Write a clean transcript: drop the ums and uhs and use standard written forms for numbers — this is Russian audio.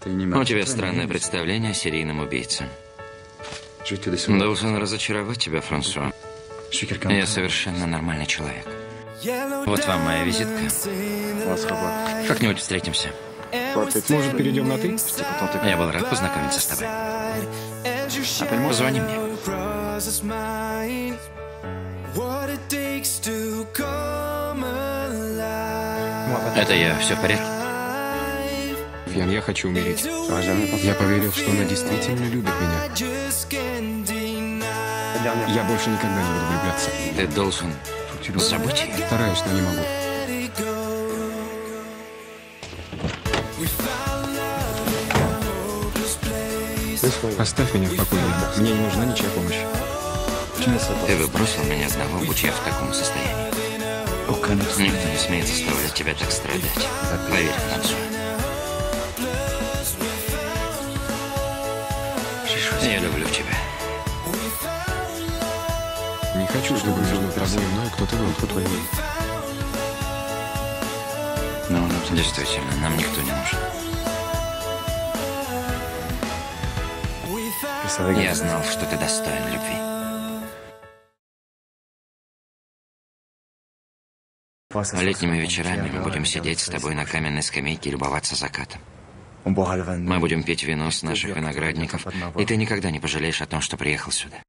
У тебя странное представление о серийном убийце. Должен разочаровать тебя, Франсуа. Я совершенно нормальный человек. Вот вам моя визитка. Как-нибудь встретимся. Может, перейдем на «ты»? Я был рад познакомиться с тобой. Позвони мне. Это я, все в порядке? Ян, я хочу умереть. Я поверил, что она действительно любит меня. Я больше никогда не буду влюбляться. Ты должен забыть ее. Стараюсь, но не могу. Оставь меня в покое. Мне не нужна ничья помощь. Ты бы бросил меня одного, будь я в таком состоянии. Никто не смеет заставлять тебя так страдать. Поверь, Франсуа. Я люблю тебя. Не хочу, чтобы между тобой и мной кто-то был. Действительно, нам никто не нужен. Я знал, что ты достоин любви. Летними вечерами мы будем сидеть с тобой на каменной скамейке и любоваться закатом. Мы будем пить вино с наших виноградников, и ты никогда не пожалеешь о том, что приехал сюда.